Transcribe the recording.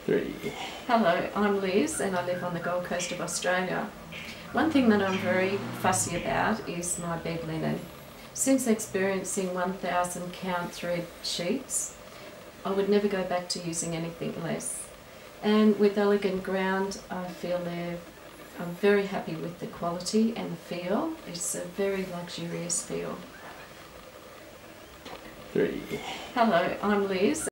3. Hello, I'm Liz and I live on the Gold Coast of Australia. One thing that I'm very fussy about is my bed linen. Since experiencing 1,000 count thread sheets, I would never go back to using anything less. And with Elegant Ground, I'm very happy with the quality and the feel. It's a very luxurious feel. 3. Hello, I'm Liz.